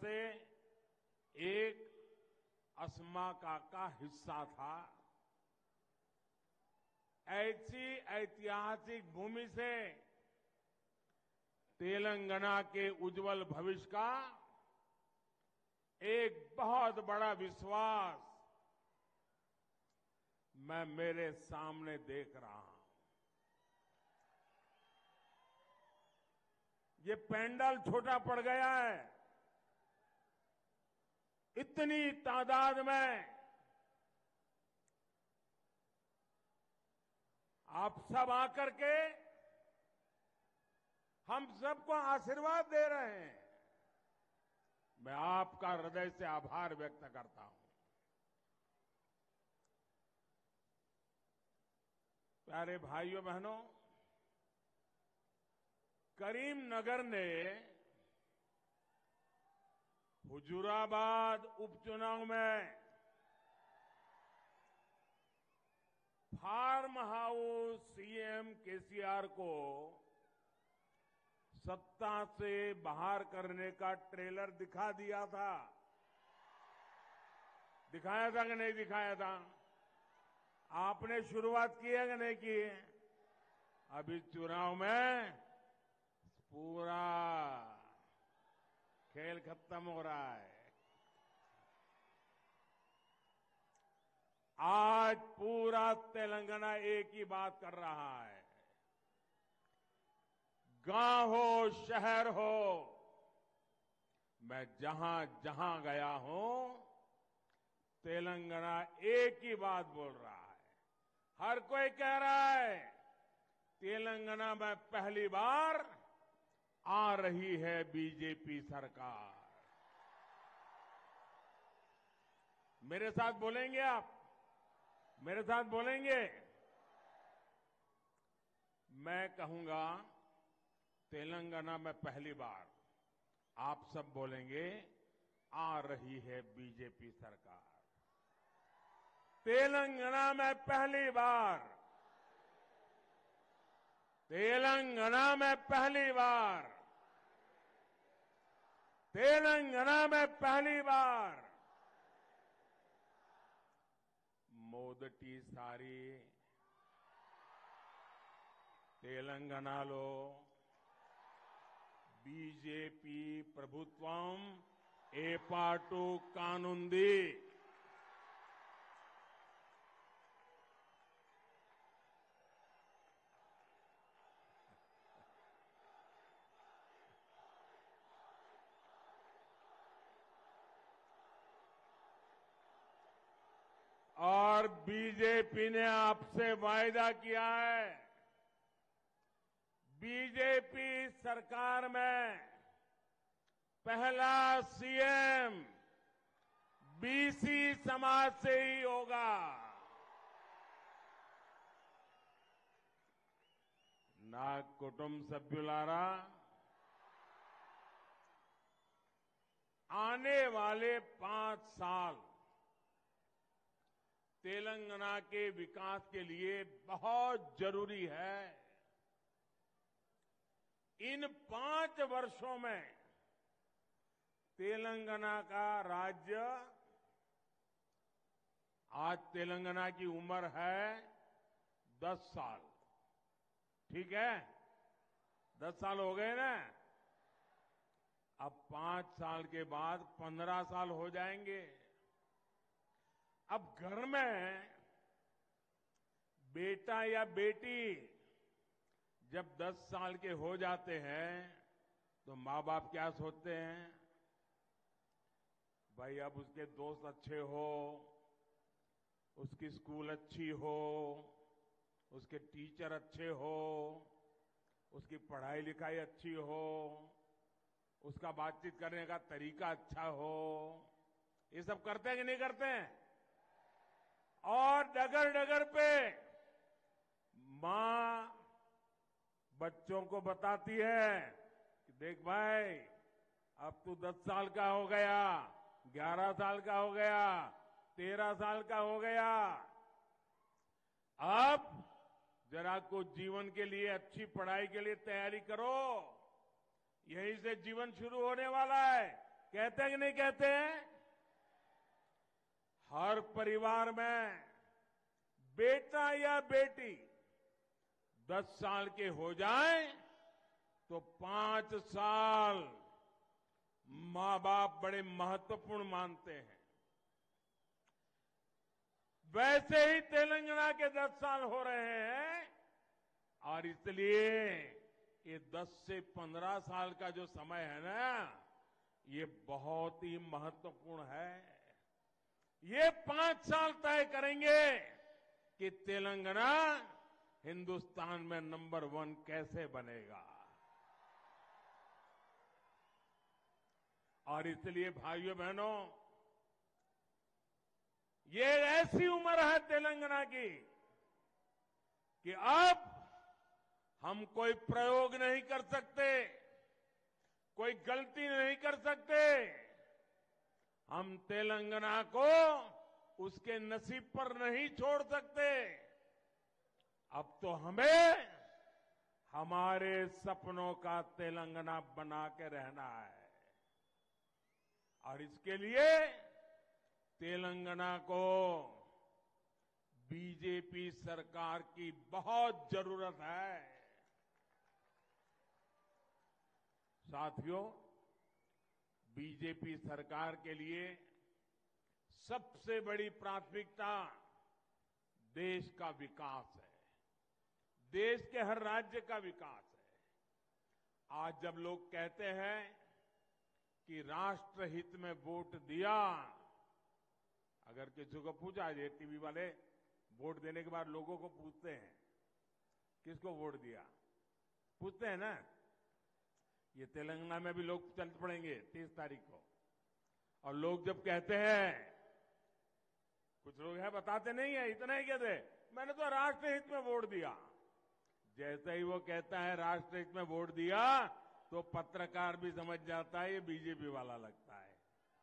से एक अस्माका का हिस्सा था। ऐसी ऐतिहासिक भूमि से तेलंगाना के उज्जवल भविष्य का एक बहुत बड़ा विश्वास मैं मेरे सामने देख रहा हूं। ये पंडाल छोटा पड़ गया है। इतनी तादाद में आप सब आकर के हम सबको आशीर्वाद दे रहे हैं। मैं आपका हृदय से आभार व्यक्त करता हूं। प्यारे भाइयों बहनों, करीमनगर ने हुजूराबाद उपचुनाव में फार्म हाउस सीएम केसीआर को सत्ता से बाहर करने का ट्रेलर दिखा दिया था। दिखाया था कि नहीं दिखाया था? आपने शुरुआत की है कि नहीं की? अभी चुनाव में पूरा खेल खत्म हो रहा है। आज पूरा तेलंगाना एक ही बात कर रहा है। गांव हो शहर हो, मैं जहां जहां गया हूं तेलंगाना एक ही बात बोल रहा है। हर कोई कह रहा है तेलंगाना में पहली बार आ रही है बीजेपी सरकार। मेरे साथ बोलेंगे आप? मेरे साथ बोलेंगे? मैं कहूंगा तेलंगाना में पहली बार, आप सब बोलेंगे आ रही है बीजेपी सरकार। तेलंगाना में पहली बार, तेलंगाना में पहली बार, तेलंगाना में पहली बार मोदटीसारी तेलंगानालो बीजेपी ప్రభుత్వం ఏర్పాటు కానుంది। और बीजेपी ने आपसे वायदा किया है, बीजेपी सरकार में पहला सीएम बीसी समाज से ही होगा। ना कुटुंब सभ्युलारा, आने वाले 5 साल तेलंगाना के विकास के लिए बहुत जरूरी है। इन 5 वर्षों में तेलंगाना का राज्य, आज तेलंगाना की उम्र है 10 साल, ठीक है? 10 साल हो गए ना? अब 5 साल के बाद 15 साल हो जाएंगे। अब घर में बेटा या बेटी जब 10 साल के हो जाते हैं तो मां बाप क्या सोचते हैं? भाई अब उसके दोस्त अच्छे हो, उसकी स्कूल अच्छी हो, उसके टीचर अच्छे हो, उसकी पढ़ाई लिखाई अच्छी हो, उसका बातचीत करने का तरीका अच्छा हो। ये सब करते हैं कि नहीं करते हैं? और डगर डगर पे मां बच्चों को बताती है कि देख भाई, अब तू 10 साल का हो गया, 11 साल का हो गया, 13 साल का हो गया, अब जरा कुछ जीवन के लिए, अच्छी पढ़ाई के लिए तैयारी करो। यहीं से जीवन शुरू होने वाला है। कहते हैं कि नहीं कहते हैं? हर परिवार में बेटा या बेटी 10 साल के हो जाए तो 5 साल मां बाप बड़े महत्वपूर्ण मानते हैं। वैसे ही तेलंगाना के 10 साल हो रहे हैं और इसलिए ये 10 से 15 साल का जो समय है ना, ये बहुत ही महत्वपूर्ण है। ये 5 साल तय करेंगे कि तेलंगाना हिंदुस्तान में नंबर 1 कैसे बनेगा। और इसलिए भाइयों बहनों, ये ऐसी उम्र है तेलंगाना की कि अब हम कोई प्रयोग नहीं कर सकते, कोई गलती नहीं कर सकते। हम तेलंगाना को उसके नसीब पर नहीं छोड़ सकते। अब तो हमें हमारे सपनों का तेलंगाना बना के रहना है और इसके लिए तेलंगाना को बीजेपी सरकार की बहुत जरूरत है। साथियों, बीजेपी सरकार के लिए सबसे बड़ी प्राथमिकता देश का विकास है, देश के हर राज्य का विकास है। आज जब लोग कहते हैं कि राष्ट्रहित में वोट दिया, अगर किसी को पूछा जाए, टीवी वाले वोट देने के बाद लोगों को पूछते हैं किसको वोट दिया, पूछते हैं ना। ये तेलंगाना में भी लोग चल पड़ेंगे 30 तारीख को, और लोग जब कहते हैं, कुछ लोग हैं बताते नहीं है, इतना ही कहते मैंने तो राष्ट्रहित में वोट दिया। जैसे ही वो कहता है राष्ट्रहित में वोट दिया, तो पत्रकार भी समझ जाता है ये बीजेपी वाला लगता है।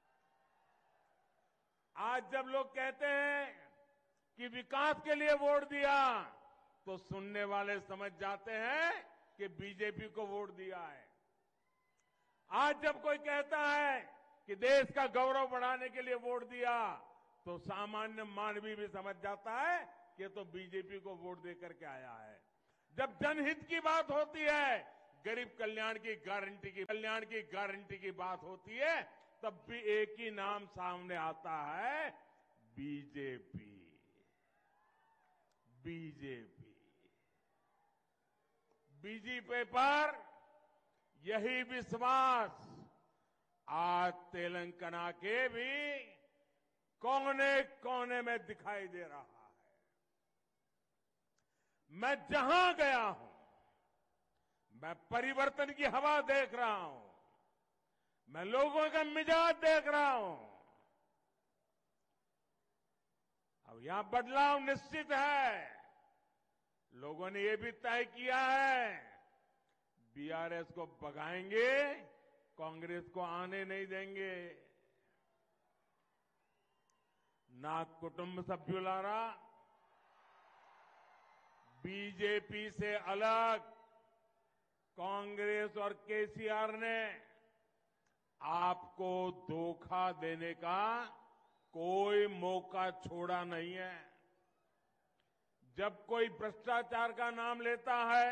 आज जब लोग कहते हैं कि विकास के लिए वोट दिया, तो सुनने वाले समझ जाते हैं कि बीजेपी को वोट दिया है। आज जब कोई कहता है कि देश का गौरव बढ़ाने के लिए वोट दिया, तो सामान्य मानवी भी समझ जाता है कि तो बीजेपी को वोट देकर के आया है। जब जनहित की बात होती है, गरीब कल्याण की गारंटी की बात होती है, तब भी एक ही नाम सामने आता है, बीजेपी। बीजेपी पर यही विश्वास आज तेलंगाना के भी कोने कोने में दिखाई दे रहा है। मैं जहां गया हूं, मैं परिवर्तन की हवा देख रहा हूं, मैं लोगों का मिजाज देख रहा हूं। अब यहां बदलाव निश्चित है। लोगों ने यह भी तय किया है, बीआरएस को भगाएंगे, कांग्रेस को आने नहीं देंगे। ना कुटुंब सभ्युलारा, बीजेपी से अलग कांग्रेस और केसीआर ने आपको धोखा देने का कोई मौका छोड़ा नहीं है। जब कोई भ्रष्टाचार का नाम लेता है,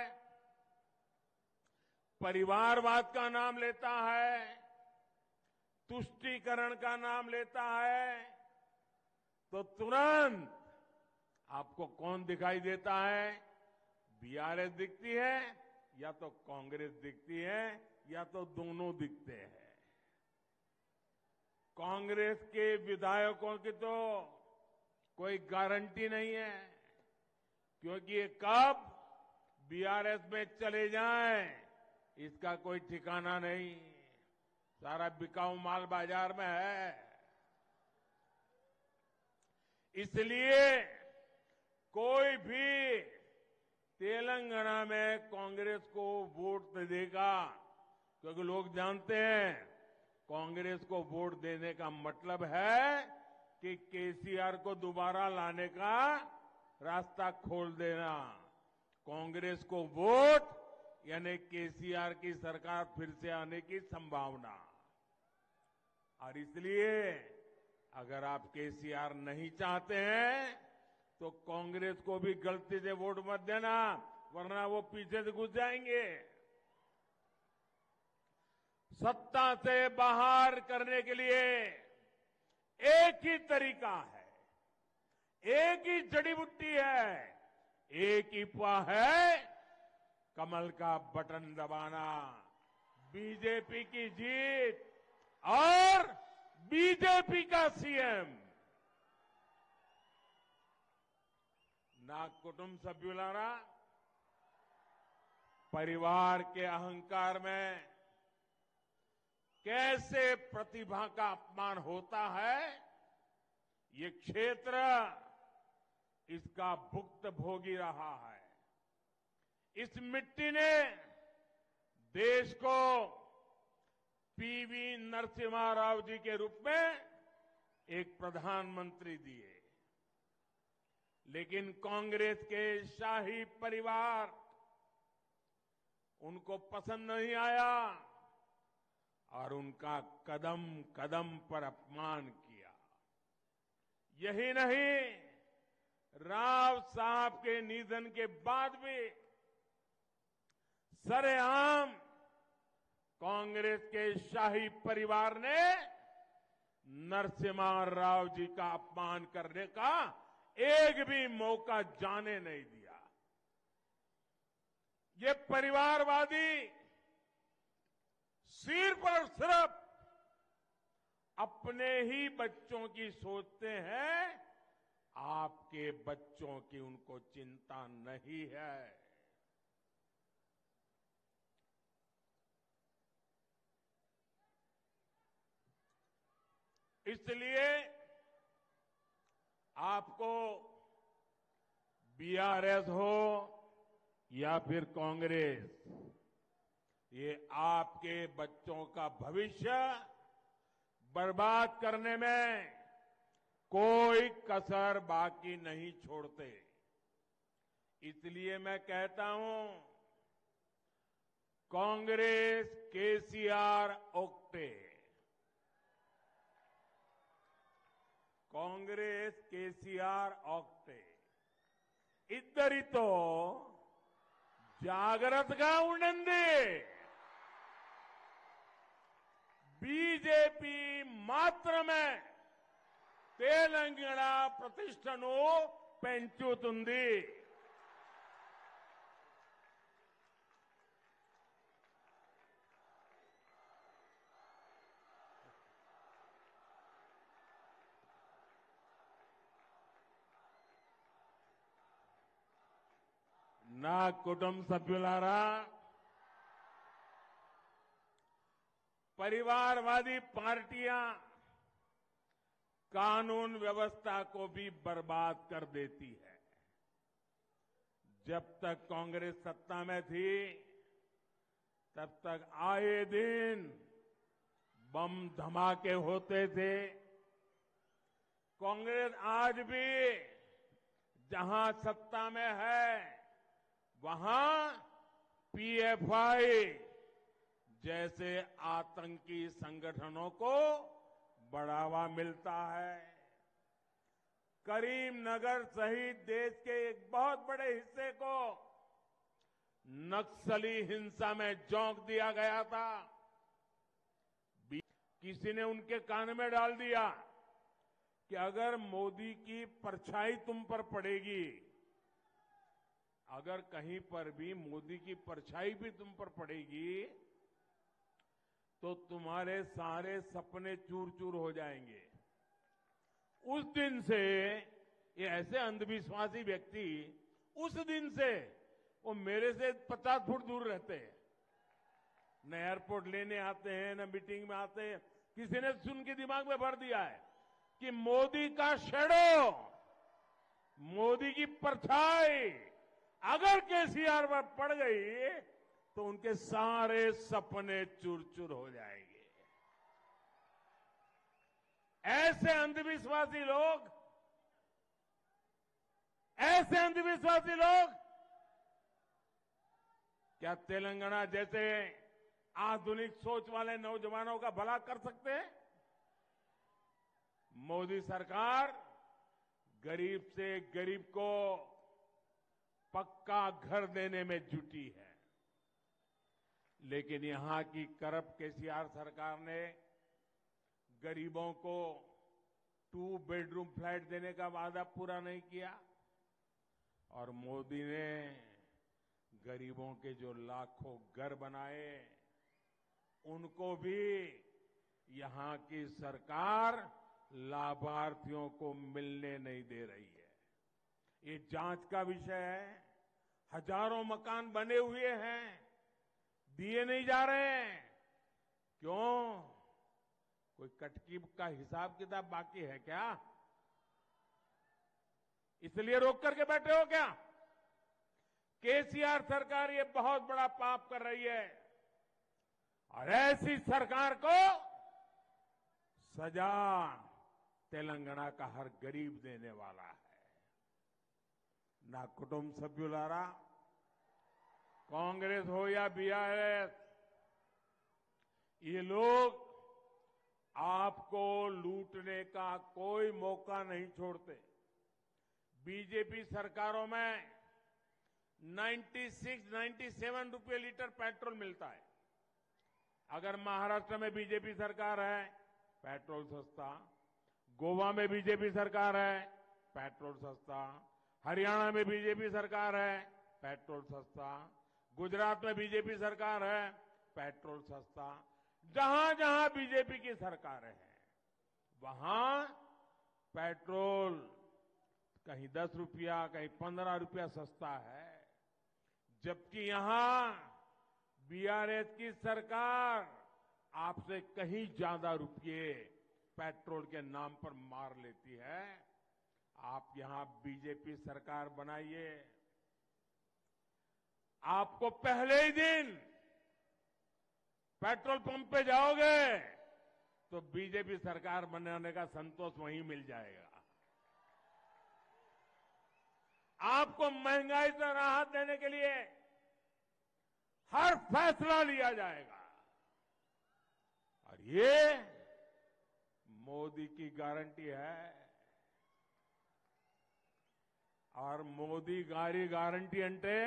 परिवारवाद का नाम लेता है, तुष्टीकरण का नाम लेता है, तो तुरंत आपको कौन दिखाई देता है? बीआरएस दिखती है, या तो कांग्रेस दिखती है, या तो दोनों दिखते हैं। कांग्रेस के विधायकों की तो कोई गारंटी नहीं है, क्योंकि ये कब बीआरएस में चले जाएं, इसका कोई ठिकाना नहीं। सारा बिकाऊ माल बाजार में है। इसलिए कोई भी तेलंगाना में कांग्रेस को वोट देगा, क्योंकि लोग जानते हैं कांग्रेस को वोट देने का मतलब है कि केसीआर को दोबारा लाने का रास्ता खोल देना। कांग्रेस को वोट यानी केसीआर की सरकार फिर से आने की संभावना। और इसलिए अगर आप केसीआर नहीं चाहते हैं तो कांग्रेस को भी गलती से वोट मत देना, वरना वो पीछे से घुस जाएंगे। सत्ता से बाहर करने के लिए एक ही तरीका है, एक ही जड़ी बूटी है, एक ही उपाय है, कमल का बटन दबाना, बीजेपी की जीत और बीजेपी का सीएम। ना कुटुंब सभ्युलारा, परिवार के अहंकार में कैसे प्रतिभा का अपमान होता है, ये क्षेत्र इसका भुक्तभोगी रहा है। इस मिट्टी ने देश को पीवी नरसिम्हा राव जी के रूप में एक प्रधानमंत्री दिए, लेकिन कांग्रेस के शाही परिवार उनको पसंद नहीं आया और उनका कदम कदम पर अपमान किया। यही नहीं, राव साहब के निधन के बाद भी सरेआम कांग्रेस के शाही परिवार ने नरसिम्हा राव जी का अपमान करने का एक भी मौका जाने नहीं दिया। ये परिवारवादी सिर्फ और सिर्फ अपने ही बच्चों की सोचते हैं, आपके बच्चों की उनको चिंता नहीं है। इसलिए आपको बीआरएस हो या फिर कांग्रेस, ये आपके बच्चों का भविष्य बर्बाद करने में कोई कसर बाकी नहीं छोड़ते। इसलिए मैं कहता हूं, कांग्रेस केसीआर ओक्टे, कांग्रेस केसीआर ओक्टे, इद्धरितो జాగ్రత్తగా ఉండండి. బీజేపీ మాత్రమే తెలంగాణ ప్రతిష్టను పెంచుతుంది. నా కుటుంబ సభ్యులారా, परिवारवादी पार्टियां कानून व्यवस्था को भी बर्बाद कर देती है। जब तक कांग्रेस सत्ता में थी, तब तक आए दिन बम धमाके होते थे। कांग्रेस आज भी जहां सत्ता में है, वहां पीएफआई जैसे आतंकी संगठनों को बढ़ावा मिलता है। करीमनगर सहित देश के एक बहुत बड़े हिस्से को नक्सली हिंसा में झोंक दिया गया था। किसी ने उनके कान में डाल दिया कि अगर मोदी की परछाई तुम पर पड़ेगी, अगर कहीं पर भी मोदी की परछाई भी तुम पर पड़ेगी, तो तुम्हारे सारे सपने चूर चूर हो जाएंगे। उस दिन से ये ऐसे अंधविश्वासी व्यक्ति, उस दिन से वो मेरे से 50 फुट दूर रहते हैं। न एयरपोर्ट लेने आते हैं, न मीटिंग में आते हैं। किसी ने सुन के दिमाग में भर दिया है कि मोदी का शैडो, मोदी की परछाई अगर केसीआर पर पड़ गई तो उनके सारे सपने चूर चूर हो जाएंगे। ऐसे अंधविश्वासी लोग क्या तेलंगाना जैसे आधुनिक सोच वाले नौजवानों का भला कर सकते हैं? मोदी सरकार गरीब से गरीब को पक्का घर देने में जुटी है। लेकिन यहां की करप्ट केसीआर सरकार ने गरीबों को 2 बेडरूम फ्लैट देने का वादा पूरा नहीं किया और मोदी ने गरीबों के जो लाखों घर बनाए उनको भी यहां की सरकार लाभार्थियों को मिलने नहीं दे रही है। ये जांच का विषय है। हजारों मकान बने हुए हैं, दिए नहीं जा रहे हैं। क्यों? कोई कटकी का हिसाब किताब बाकी है क्या? इसलिए रोक करके बैठे हो क्या? केसीआर सरकार ये बहुत बड़ा पाप कर रही है और ऐसी सरकार को सजा तेलंगाना का हर गरीब देने वाला है। ना कुटुंब सभ्युलारा, कांग्रेस हो या बीआरएस, ये लोग आपको लूटने का कोई मौका नहीं छोड़ते। बीजेपी सरकारों में 96-97 रुपये लीटर पेट्रोल मिलता है। अगर महाराष्ट्र में बीजेपी सरकार है, पेट्रोल सस्ता। गोवा में बीजेपी सरकार है, पेट्रोल सस्ता। हरियाणा में बीजेपी सरकार है, पेट्रोल सस्ता। गुजरात में बीजेपी सरकार है, पेट्रोल सस्ता। जहां जहां बीजेपी की सरकारें हैं वहां पेट्रोल कहीं 10 रुपया, कहीं 15 रुपया सस्ता है। जबकि यहां बीआरएस की सरकार आपसे कहीं ज्यादा रुपये पेट्रोल के नाम पर मार लेती है। आप यहां बीजेपी सरकार बनाइए, आपको पहले ही दिन पेट्रोल पंप पे जाओगे तो बीजेपी सरकार बनाने का संतोष वहीं मिल जाएगा। आपको महंगाई से राहत देने के लिए हर फैसला लिया जाएगा और ये मोदी की गारंटी है। और मोदी गारंटी अंटे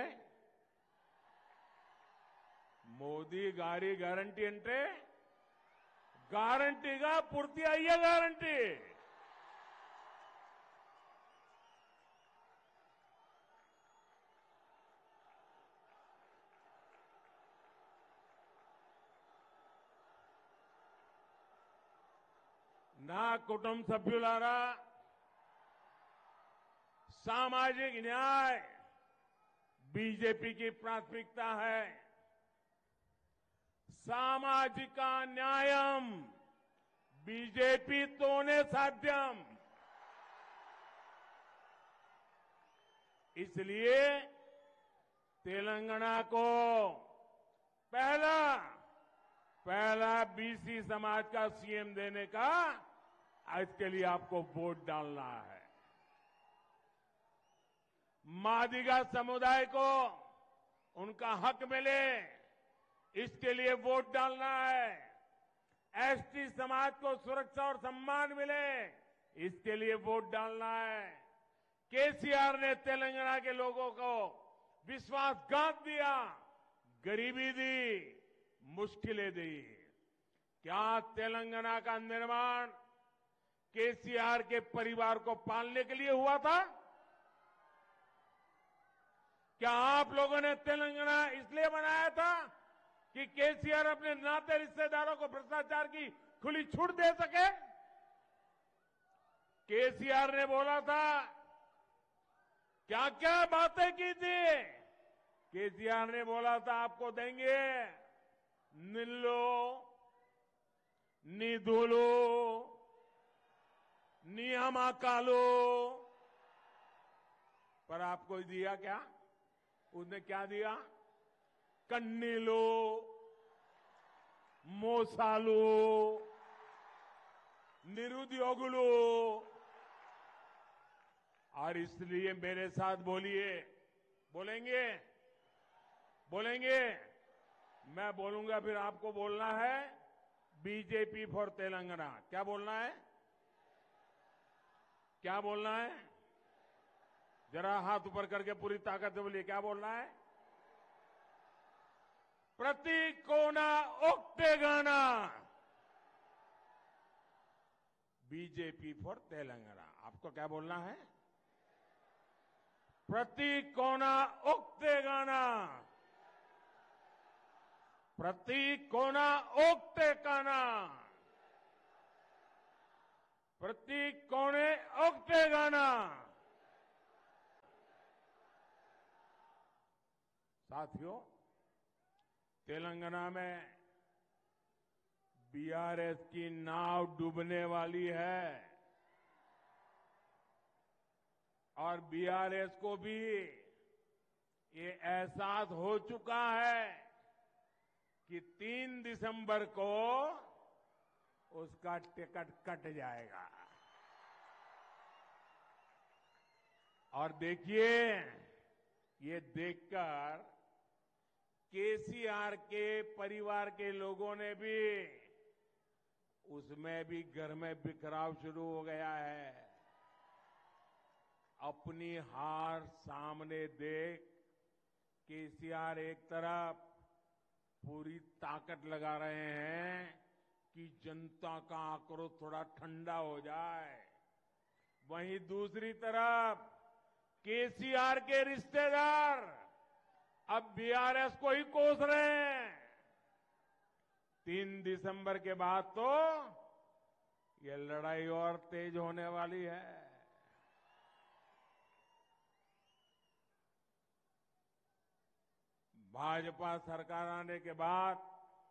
గ్యారంటీగా పూర్తి అయ్యే గ్యారంటీ। నా కుటుంబ సభ్యులారా, सामाजिक न्याय बीजेपी की प्राथमिकता है। सामाजिक न्यायम बीजेपी तोने साध्यम। इसलिए तेलंगाना को पहला बीसी समाज का सीएम देने का इसके लिए आपको वोट डालना है। मादिगा समुदाय को उनका हक मिले, इसके लिए वोट डालना है। एसटी समाज को सुरक्षा और सम्मान मिले, इसके लिए वोट डालना है। केसीआर ने तेलंगाना के लोगों को विश्वासघात दिया, गरीबी दी, मुश्किलें दी। क्या तेलंगाना का निर्माण केसीआर के परिवार को पालने के लिए हुआ था? क्या आप लोगों ने तेलंगाना इसलिए बनाया था कि केसीआर अपने नाते रिश्तेदारों को भ्रष्टाचार की खुली छूट दे सके? केसीआर ने बोला था, क्या क्या बातें की थी? केसीआर ने बोला था आपको देंगे निल्लो, निधुलो, नियमाकालो, पर आपको दिया क्या? उसने क्या दिया? कन्नीलो, मोसालो, निरुद्योगुलो। और इसलिए मेरे साथ बोलेंगे? मैं बोलूंगा, फिर आपको बोलना है बीजेपी फॉर तेलंगाना। क्या बोलना है? क्या बोलना है? जरा हाथ ऊपर करके पूरी ताकत से बोलिए, क्या बोलना है? प्रति कोना ओक्तेगाना, बीजेपी फॉर तेलंगाना। आपको क्या बोलना है? प्रति कोना ओक्तेगाना, प्रति कोना ओक्तेगाना, प्रति कोने ओक्तेगाना। साथियों, तेलंगाना में बीआरएस की नाव डूबने वाली है और बीआरएस को भी ये एहसास हो चुका है कि 3 दिसंबर को उसका टिकट कट जाएगा। और देखिए, ये देखकर केसीआर के परिवार के लोगों ने भी, उसमें भी घर में बिखराव शुरू हो गया है। अपनी हार सामने देख केसीआर एक तरफ पूरी ताकत लगा रहे हैं कि जनता का आक्रोश थोड़ा ठंडा हो जाए, वहीं दूसरी तरफ केसीआर के रिश्तेदार अब बीआरएस को ही कोस रहे हैं। 3 दिसंबर के बाद तो ये लड़ाई और तेज होने वाली है। भाजपा सरकार आने के बाद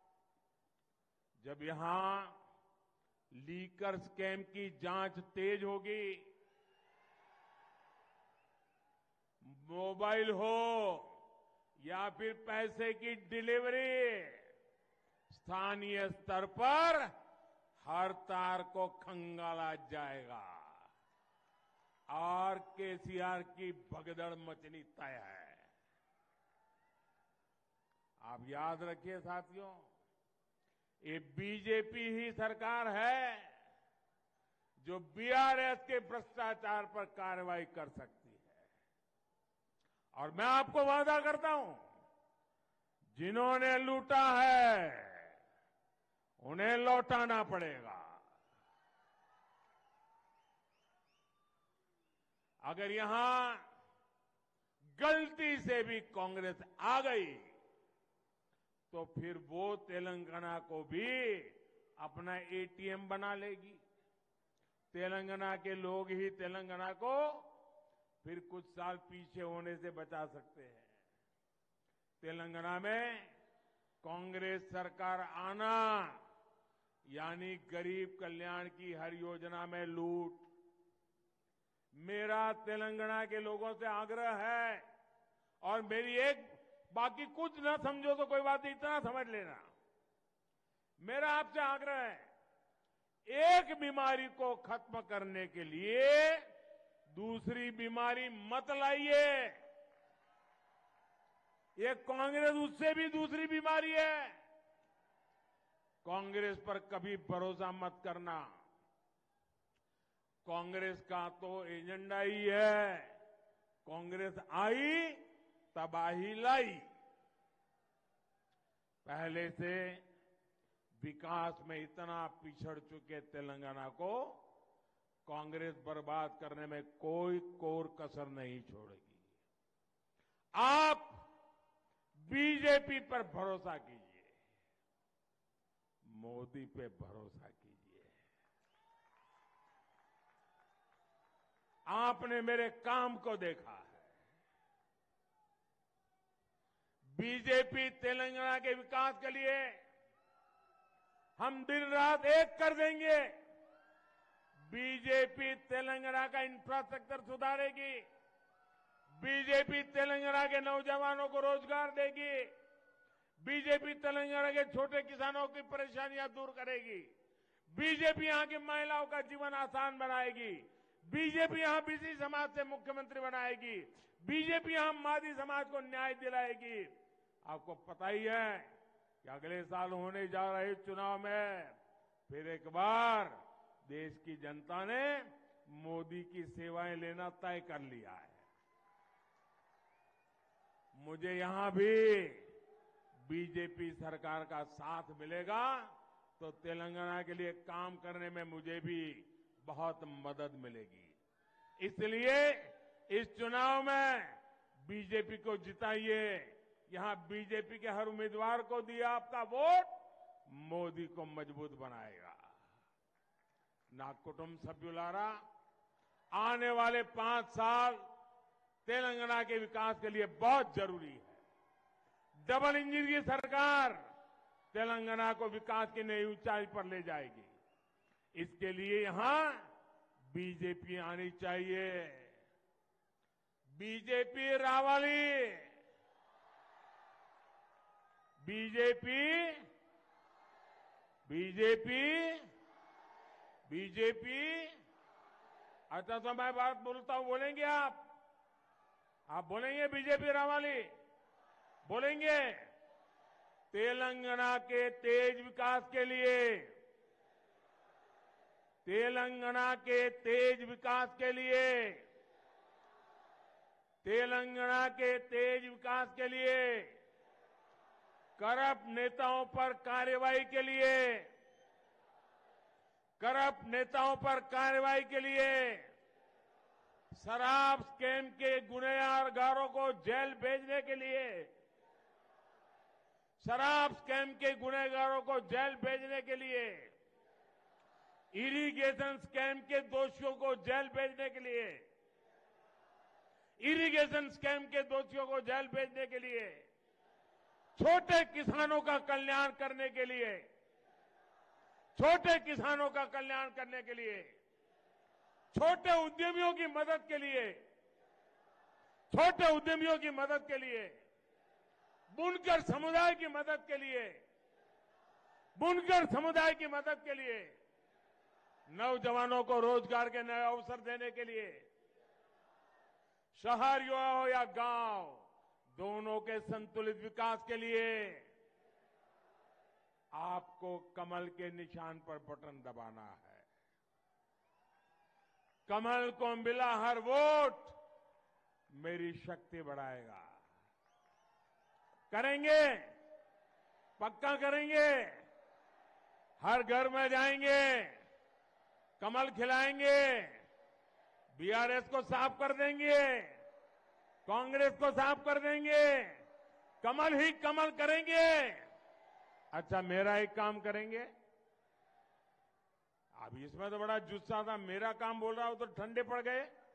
जब यहां लीकर स्कैम की जांच तेज होगी, मोबाइल हो या फिर पैसे की डिलीवरी, स्थानीय स्तर पर हर तार को खंगाला जाएगा और केसीआर की भगदड़ मचनी तय है। आप याद रखिए साथियों, ये बीजेपी ही सरकार है जो बीआरएस के भ्रष्टाचार पर कार्रवाई कर सकती है। और मैं आपको वादा करता हूं, जिन्होंने लूटा है उन्हें लौटाना पड़ेगा। अगर यहां गलती से भी कांग्रेस आ गई तो फिर वो तेलंगाना को भी अपना एटीएम बना लेगी। तेलंगाना के लोग ही तेलंगाना को फिर कुछ साल पीछे होने से बचा सकते हैं। तेलंगाना में कांग्रेस सरकार आना यानी गरीब कल्याण की हर योजना में लूट। मेरा तेलंगाना के लोगों से आग्रह है, और मेरी एक, बाकी कुछ ना समझो तो कोई बात नहीं, इतना समझ लेना, मेरा आपसे आग्रह है, एक बीमारी को खत्म करने के लिए दूसरी बीमारी मत लाइए। ये कांग्रेस उससे भी दूसरी बीमारी है। कांग्रेस पर कभी भरोसा मत करना। कांग्रेस का तो एजेंडा ही है, कांग्रेस आई तबाही लाई। पहले से विकास में इतना पिछड़ चुके तेलंगाना को कांग्रेस बर्बाद करने में कोई कोर कसर नहीं छोड़ेगी। आप बीजेपी पर भरोसा कीजिए, मोदी पे भरोसा कीजिए। आपने मेरे काम को देखा है। बीजेपी तेलंगाना के विकास के लिए हम दिन रात एक कर देंगे। बीजेपी तेलंगाना का इंफ्रास्ट्रक्चर सुधारेगी। बीजेपी तेलंगाना के नौजवानों को रोजगार देगी। बीजेपी तेलंगाना के छोटे किसानों की परेशानियां दूर करेगी। बीजेपी यहां की महिलाओं का जीवन आसान बनाएगी। बीजेपी यहां बीसी समाज से मुख्यमंत्री बनाएगी। बीजेपी यहां मादी समाज को न्याय दिलाएगी। आपको पता ही है कि अगले साल होने जा रहे चुनाव में फिर एक बार देश की जनता ने मोदी की सेवाएं लेना तय कर लिया है। मुझे यहां भी बीजेपी सरकार का साथ मिलेगा तो तेलंगाना के लिए काम करने में मुझे भी बहुत मदद मिलेगी। इसलिए इस चुनाव में बीजेपी को जिताइए। यहां बीजेपी के हर उम्मीदवार को दिया आपका वोट मोदी को मजबूत बनाएगा। ना कुटुंब सभ्युलारा, आने वाले 5 साल तेलंगाना के विकास के लिए बहुत जरूरी है। डबल इंजन की सरकार तेलंगाना को विकास की नई ऊंचाई पर ले जाएगी। इसके लिए यहां बीजेपी आनी चाहिए। बीजेपी रावाली, बीजेपी, बीजेपी, बीजेपी। अच्छा तो मैं बात बोलता हूं, बोलेंगे आप बोलेंगे बीजेपी रावाली, बोलेंगे? तेलंगाना के तेज विकास के लिए, तेलंगाना के तेज विकास के लिए, तेलंगाना के तेज विकास के लिए, करप्ट नेताओं पर कार्रवाई के लिए, करप्ट नेताओं पर कार्रवाई के लिए, शराब स्कैम के गुनहगारों को जेल भेजने के लिए, शराब स्कैम के गुनहगारों को जेल भेजने के लिए, इरिगेशन स्कैम के दोषियों को जेल भेजने के लिए, इरिगेशन स्कैम के दोषियों को जेल भेजने के लिए, छोटे किसानों का कल्याण करने के लिए, छोटे किसानों का कल्याण करने के लिए, छोटे उद्यमियों की मदद के लिए, छोटे उद्यमियों की मदद के लिए, बुनकर समुदाय की मदद के लिए, बुनकर समुदाय की मदद के लिए, नौजवानों को रोजगार के नए अवसर देने के लिए, शहर हो या गांव, दोनों के संतुलित विकास के लिए आपको कमल के निशान पर बटन दबाना है। कमल को मिला हर वोट मेरी शक्ति बढ़ाएगा। करेंगे, पक्का करेंगे। हर घर में जाएंगे, कमल खिलाएंगे, बीआरएस को साफ कर देंगे, कांग्रेस को साफ कर देंगे, कमल ही कमल करेंगे। अच्छा मेरा एक काम करेंगे। अब इसमें तो बड़ा जुस्सा था, मेरा काम बोल रहा हूं तो ठंडे पड़ गए।